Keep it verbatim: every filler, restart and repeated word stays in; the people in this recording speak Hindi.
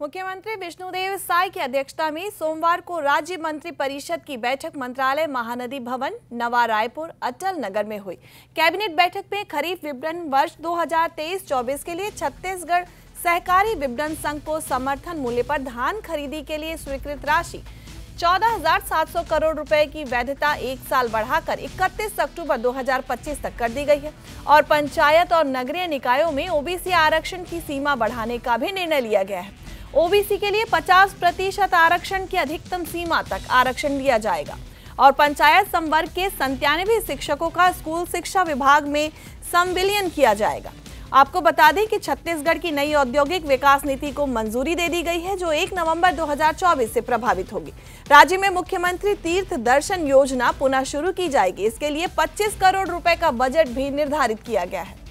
मुख्यमंत्री विष्णुदेव साय की अध्यक्षता में सोमवार को राज्य मंत्री परिषद की बैठक मंत्रालय महानदी भवन नवा रायपुर अटल नगर में हुई। कैबिनेट बैठक में खरीफ विपणन वर्ष दो हज़ार तेईस चौबीस के लिए छत्तीसगढ़ सहकारी विपणन संघ को समर्थन मूल्य पर धान खरीदी के लिए स्वीकृत राशि चौदह हजार सात सौ करोड़ रुपए की वैधता एक साल बढ़ाकर इकतीस अक्टूबर दो हज़ार पच्चीस तक कर दी गई है और पंचायत और नगरीय निकायों में ओबीसी आरक्षण की सीमा बढ़ाने का भी निर्णय लिया गया है। ओबीसी के लिए पचास प्रतिशत आरक्षण की अधिकतम सीमा तक आरक्षण दिया जाएगा और पंचायत संवर्ग के संतानवे शिक्षकों का स्कूल शिक्षा विभाग में संविलियन किया जाएगा। आपको बता दें कि छत्तीसगढ़ की नई औद्योगिक विकास नीति को मंजूरी दे दी गई है, जो एक नवंबर दो हज़ार चौबीस से प्रभावित होगी। राज्य में मुख्यमंत्री तीर्थ दर्शन योजना पुनः शुरू की जाएगी। इसके लिए पच्चीस करोड़ रुपए का बजट भी निर्धारित किया गया है।